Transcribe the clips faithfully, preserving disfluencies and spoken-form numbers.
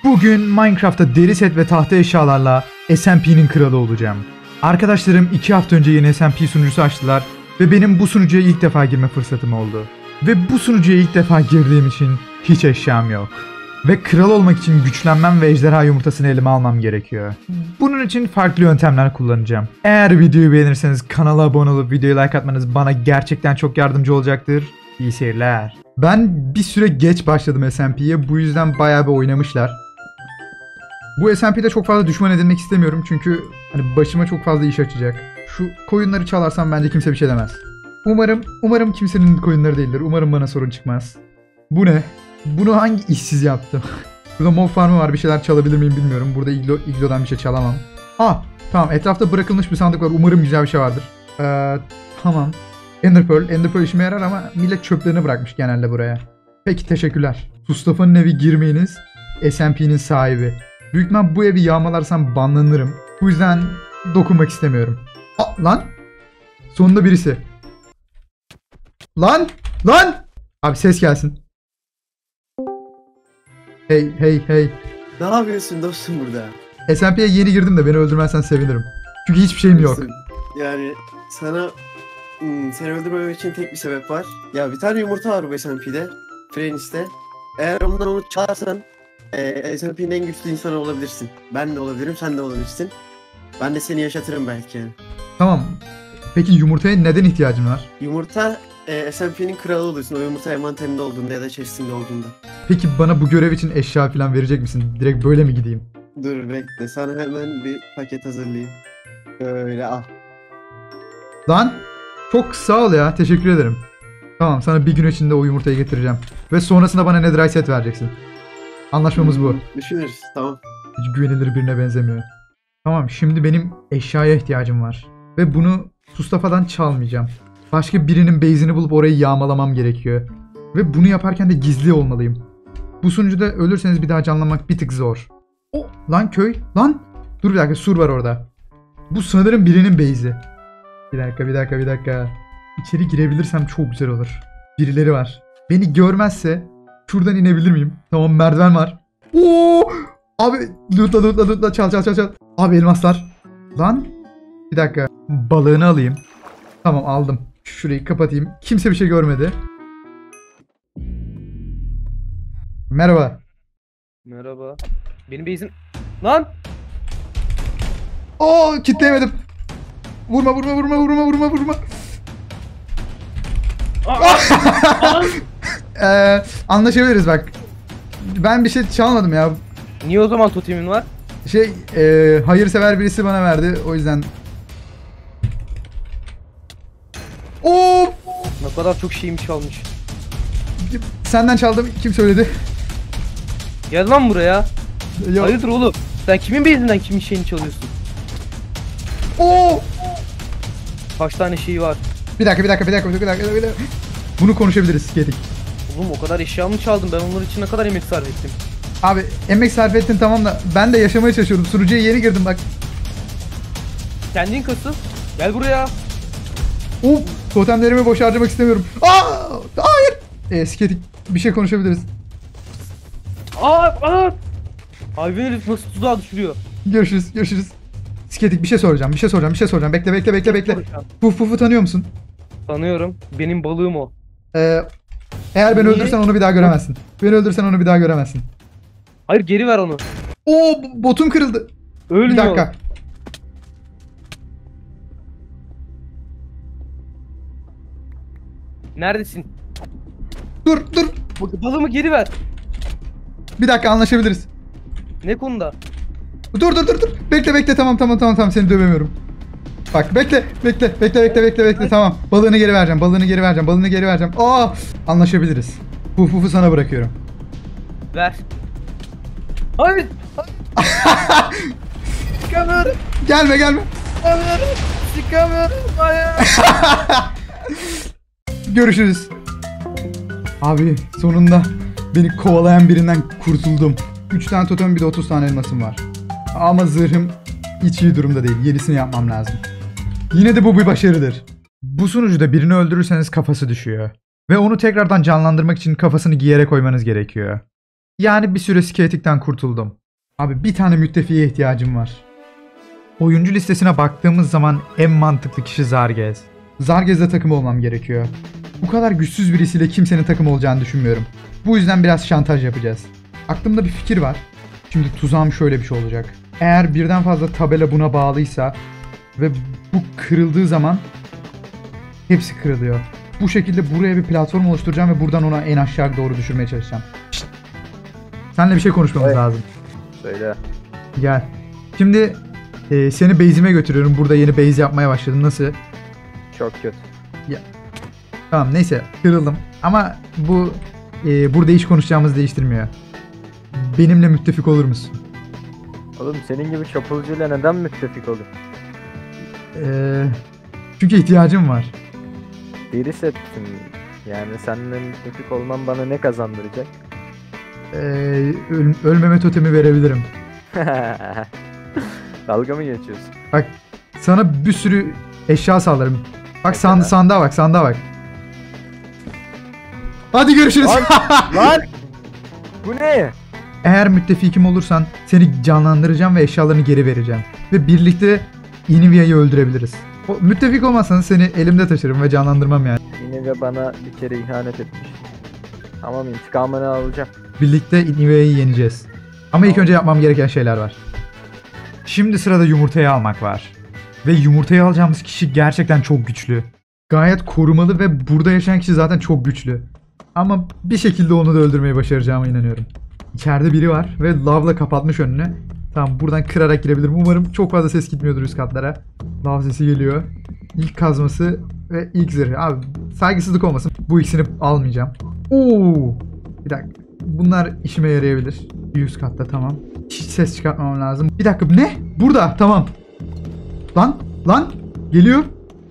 Bugün Minecraft'ta deri set ve tahta eşyalarla S M P'nin kralı olacağım. Arkadaşlarım iki hafta önce yeni S M P sunucusu açtılar ve benim bu sunucuya ilk defa girme fırsatım oldu. Ve bu sunucuya ilk defa girdiğim için hiç eşyam yok. Ve kral olmak için güçlenmem ve ejderha yumurtasını elime almam gerekiyor. Bunun için farklı yöntemler kullanacağım. Eğer videoyu beğenirseniz kanala abone olup videoyu like atmanız bana gerçekten çok yardımcı olacaktır. İyi seyirler. Ben bir süre geç başladım S M P'ye, bu yüzden bayağı bir oynamışlar. Bu S M P'de çok fazla düşman edinmek istemiyorum çünkü hani başıma çok fazla iş açacak. Şu koyunları çalarsam bence kimse bir şey demez. Umarım, umarım kimsenin koyunları değildir. Umarım bana sorun çıkmaz. Bu ne? Bunu hangi işsiz yaptım? Burada mob farmı var. Bir şeyler çalabilir miyim bilmiyorum. Burada iglo, iglodan bir şey çalamam. Ah, tamam. Etrafta bırakılmış bir sandık var. Umarım güzel bir şey vardır. Ee, tamam. Ender Pearl. Ender Pearl işime yarar ama millet çöplerini bırakmış genelde buraya. Peki, teşekkürler. Mustafa'nın evi girmeyiniz. S M P'nin sahibi. Büyük ihtimal bu evi yağmalarsam banlanırım. Bu yüzden dokunmak istemiyorum. Aa, lan! Sonunda birisi. Lan! Lan! Abi ses gelsin. Hey hey hey. Ne yapıyorsun dostum burada? S M P'ye yeni girdim de beni öldürmezsen sevinirim. Çünkü hiçbir şeyim yok. Yani sana hmm, seni öldürmem için tek bir sebep var. Ya bir tane yumurta var bu S M P'de. Frenis'te. Eğer ondan onu çalarsan e, S M P'nin en güçlü insanı olabilirsin. Ben de olabilirim, sen de olabilirsin. Ben de seni yaşatırım belki yani. Tamam. Peki yumurtaya neden ihtiyacın var? Yumurta e, S M P'nin kralı oluyorsun. O yumurta envanterinde olduğunda ya da chest'inde olduğunda. Peki bana bu görev için eşya falan verecek misin? Direkt böyle mi gideyim? Dur bekle, sana hemen bir paket hazırlayayım. Böyle al. Lan! Çok sağ ol ya. Teşekkür ederim. Tamam, sana bir gün içinde o yumurtayı getireceğim. Ve sonrasında bana netherite set vereceksin. Anlaşmamız bu. Düşünürüz, tamam. Hiç güvenilir birine benzemiyor. Tamam, şimdi benim eşyaya ihtiyacım var. Ve bunu Mustafa'dan çalmayacağım. Başka birinin base'ini bulup orayı yağmalamam gerekiyor. Ve bunu yaparken de gizli olmalıyım. Bu sunucuda ölürseniz bir daha canlanmak bir tık zor. Oh, lan köy, lan. Dur bir dakika, sur var orada. Bu sanırım birinin base'i. Bir dakika, bir dakika, bir dakika. İçeri girebilirsem çok güzel olur. Birileri var. Beni görmezse şuradan inebilir miyim? Tamam, merdiven var. Oo! Abi lootla lootla lootla, çal çal çal çal. Abi elmaslar. Lan. Bir dakika. Balığını alayım. Tamam, aldım. Şurayı kapatayım. Kimse bir şey görmedi. Merhaba. Merhaba. Benim base'im... Lan! Oo, kitleyemedim. Vurma vurma vurma vurma vurma vurma. ee, anlaşabiliriz bak. Ben bir şey çalmadım ya. Niye o zaman totemin var? Şey, e, hayırsever birisi bana verdi. O yüzden. Oo! Ne kadar çok şeymiş çalmış. Senden çaldım. Kim söyledi? Gel lan buraya. Yok. Hayırdır oğlum? Sen kimin base'inden kimin şeyini çalıyorsun? Oo! Kaç tane şeyi var? Bir dakika, bir dakika, bir dakika, bir dakika, bir dakika. Bunu konuşabiliriz Gedik. Oğlum o kadar eşyamı çaldım. Ben onlar için ne kadar emek sarf ettim. Abi emek sarf ettin tamam da ben de yaşamaya çalışıyorum. Sunucuya yeni girdim bak. Kendin kasıl. Gel buraya. Of, totemlerimi boş harcamak istemiyorum. Aa, hayır. E, Sketik, bir şey konuşabiliriz. Aa, aa. Hayvan herif nasıl tuzağa düşürüyor? Görüşürüz, görüşürüz. Sketik, bir şey soracağım, bir şey soracağım, bir şey soracağım. Bekle, bekle, bekle, bekle. Puf Puf'u tanıyor musun? Tanıyorum. Benim balığım o. Ee, eğer beni Niye? öldürsen onu bir daha göremezsin. Beni öldürsen onu bir daha göremezsin. Hayır, geri ver onu. Oo, botum kırıldı. Ölmüyor. Bir dakika. Neredesin? Dur, dur. Balığımı geri ver. Bir dakika, anlaşabiliriz. Ne konuda? Dur, dur, dur, dur. Bekle, bekle. Tamam, tamam, tamam, tamam. Seni dövemiyorum. Bak, bekle, bekle, bekle, bekle, bekle, bekle. Tamam. Balığını geri vereceğim. Balığını geri vereceğim. Balığını geri vereceğim. Aa! Anlaşabiliriz. Puf Puf'u sana bırakıyorum. Ver. Hayır. Çıkamıyorum. Gelme, gelme. Çıkamıyorum. Çıkamıyorum. Hayır. Görüşürüz. Abi sonunda beni kovalayan birinden kurtuldum. üç tane totem, bir de otuz tane elmasım var. Ama zırhım hiç iyi durumda değil. Yenisini yapmam lazım. Yine de bu bir başarıdır. Bu sunucuda birini öldürürseniz kafası düşüyor. Ve onu tekrardan canlandırmak için kafasını giyere koymanız gerekiyor. Yani bir süre skating'den kurtuldum. Abi bir tane müttefiğe ihtiyacım var. Oyuncu listesine baktığımız zaman en mantıklı kişi Zargez. Zargez'le takım olmam gerekiyor. Bu kadar güçsüz birisiyle kimsenin takım olacağını düşünmüyorum. Bu yüzden biraz şantaj yapacağız. Aklımda bir fikir var. Şimdi tuzağım şöyle bir şey olacak. Eğer birden fazla tabela buna bağlıysa ve bu kırıldığı zaman hepsi kırılıyor. Bu şekilde buraya bir platform oluşturacağım ve buradan ona en aşağı doğru düşürmeye çalışacağım. Şşt. Seninle bir şey konuşmamız Evet. lazım. Söyle. Gel. Şimdi e, seni base'ime götürüyorum. Burada yeni base yapmaya başladım. Nasıl? Çok kötü. Tamam neyse kırıldım. Ama bu e, burada iş konuşacağımızı değiştirmiyor. Benimle müttefik olur musun? Oğlum senin gibi çapulcuyla neden müttefik olur? E, çünkü ihtiyacım var. Deri settim. Yani seninle müttefik olman bana ne kazandıracak? E, öl- ölmeme totemi verebilirim. Dalga mı geçiyorsun? Bak sana bir sürü eşya sağlarım. Bak Mesela? sand sandığa bak sandığa bak. Hadi görüşürüz. Lan! Lan! Bu ne? Eğer müttefikim olursan seni canlandıracağım ve eşyalarını geri vereceğim. Ve birlikte Inivia'yı öldürebiliriz. O, müttefik olmazsan seni elimde taşırım ve canlandırmam yani. Yine de bana bir kere ihanet etmiş. Tamam intikamını alacağım. Birlikte Inivia'yı yeneceğiz. Ama ilk önce yapmam gereken şeyler var. Şimdi sırada yumurtayı almak var. Ve yumurtayı alacağımız kişi gerçekten çok güçlü. Gayet korumalı ve burada yaşayan kişi zaten çok güçlü. Ama bir şekilde onu da öldürmeyi başaracağıma inanıyorum. İçeride biri var ve lavla kapatmış önünü. Tamam buradan kırarak girebilirim. Umarım çok fazla ses gitmiyordur üst katlara. Lav sesi geliyor. İlk kazması ve ilk zırhı. Abi saygısızlık olmasın. Bu ikisini almayacağım. Oo! Bir dakika. Bunlar işime yarayabilir. Bir üst katta tamam. Hiç ses çıkartmamam lazım. Bir dakika ne? Burada tamam. Lan lan geliyor.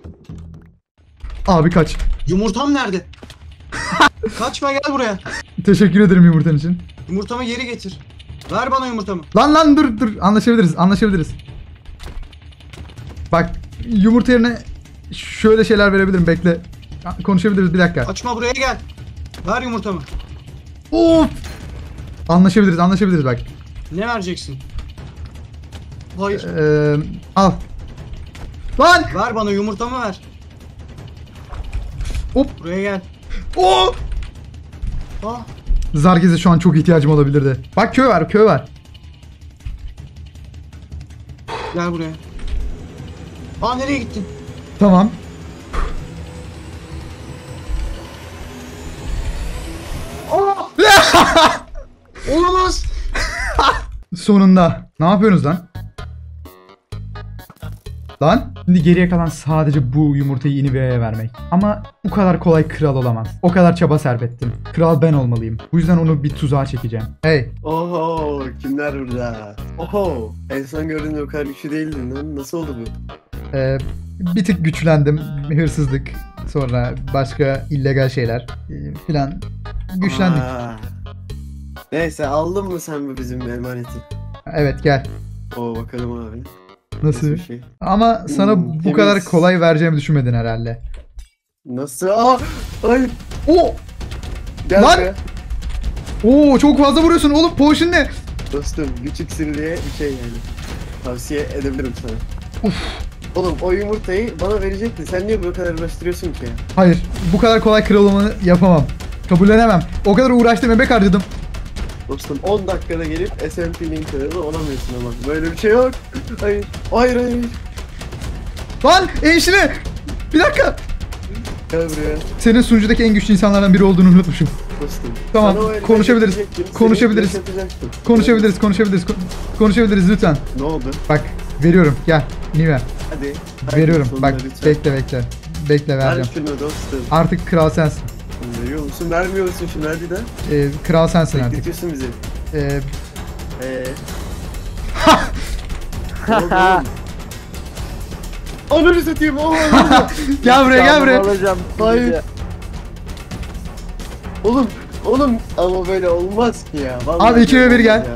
Abi kaç. Yumurtam nerede? Kaçma gel buraya. Teşekkür ederim yumurtan için. Yumurtamı geri getir. Ver bana yumurtamı. Lan lan dur dur anlaşabiliriz anlaşabiliriz. Bak yumurta yerine şöyle şeyler verebilirim bekle. Konuşabiliriz bir dakika. Kaçma buraya gel. Ver yumurtamı. Of! Anlaşabiliriz anlaşabiliriz bak. Ne vereceksin? Hayır. Ee, al. Lan! Ver bana yumurtamı ver. Hop! Buraya gel. Oo! Ah. Zargez'e şu an çok ihtiyacım olabilirdi. Bak köy var köy var. Gel buraya. Aa nereye gittin? Tamam. Aa! Olamaz. Sonunda. Ne yapıyorsunuz lan? Lan? Şimdi geriye kalan sadece bu yumurtayı Inivia'ya vermek. Ama bu kadar kolay kral olamaz. O kadar çaba sarf ettim. Kral ben olmalıyım. Bu yüzden onu bir tuzağa çekeceğim. Hey. Oho kimler burada? Oho en son gördüğümde o kadar güçlü değildin lan. Nasıl oldu bu? Ee, bir tık güçlendim. Hırsızlık. Sonra başka illegal şeyler. Ee, filan. Güçlendik. Aa. Neyse aldın mı sen bu bizim emaneti? Evet gel. Oo bakalım abi. Nasıl? bir şey? Ama sana Hmm, bu temiz. kadar kolay vereceğimi düşünmedin herhalde. Nasıl? Aa! Ay! Oo! Gel Lan! buraya. Oo çok fazla vuruyorsun oğlum. Potion ne? Dostum güç iksiri diye bir şey yani. Tavsiye edebilirim sana. Oğlum o yumurtayı bana verecektin. Sen niye bu kadar uğraştırıyorsun ki ya? Hayır. Bu kadar kolay kral olmanı yapamam. Kabullenemem. O kadar uğraştım emek harcadım. Dostum on dakikada gelip S M P'nin kralı olamıyorsun ama. Böyle bir şey yok. Hayır. Hayır hayır. Lan enişte. Bir dakika. Gel buraya. Senin sunucudaki en güçlü insanlardan biri olduğunu unutmuşum. Dostum. Tamam, Sana o elime konuşabiliriz. getirecektim, seni Konuşabiliriz. yaşatacaktım. Konuşabiliriz, konuşabiliriz. kon- Konuşabiliriz lütfen. Ne oldu? Bak veriyorum. Gel. Nivea. Hadi. Hadi Veriyorum. sonunda Bak lütfen. bekle bekle. Bekle Ver vereceğim. şunu dostum. Artık kral sensin. Veriyor musun? Vermiyor musun şunu hadi de? Ee, kral sensin artık. Bekletiyorsun bizi. Ee, Eee. Ne oldu oğlum? Ananı satayım. Oh, gel buraya gel İntikamını buraya. alacağım. Hayır. oğlum, oğlum ama böyle olmaz ki ya. Vallahi Abi iki ve bir olmaz gel. ya.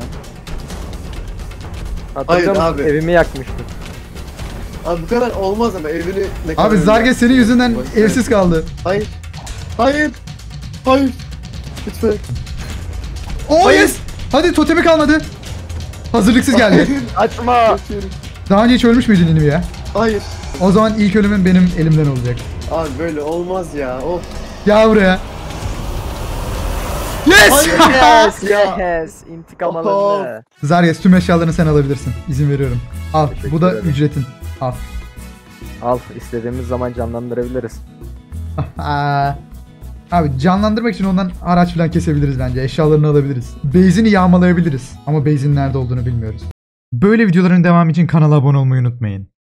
Hatırlıyor Hayır musun? abi. Evimi yakmıştın. Abi bu kadar olmaz ama evini ne kadar Abi Zarge senin yüzünden Boş ver. evsiz kaldı. Hayır. Hayır. Hayır. Lütfen. Oh Hayır. yes. Hadi totemi kalmadı. Hazırlıksız geldi. Açma. Kaçıyorum. Daha önce hiç ölmüş müydün Nini ya? Hayır. O zaman ilk ölümün benim elimden olacak. Abi böyle olmaz ya. Of. Gel buraya. Yes! Yes Ya. yes. İntikam Oho. alındı. Zaryas tüm eşyalarını sen alabilirsin. İzin veriyorum. Al. Teşekkür Bu da ederim. ücretin. Al. Al istediğimiz zaman canlandırabiliriz. Aa. Abi canlandırmak için ondan araç falan kesebiliriz bence. Eşyalarını alabiliriz. Base'ini yağmalayabiliriz. Ama base'in nerede olduğunu bilmiyoruz. Böyle videoların devamı için kanala abone olmayı unutmayın.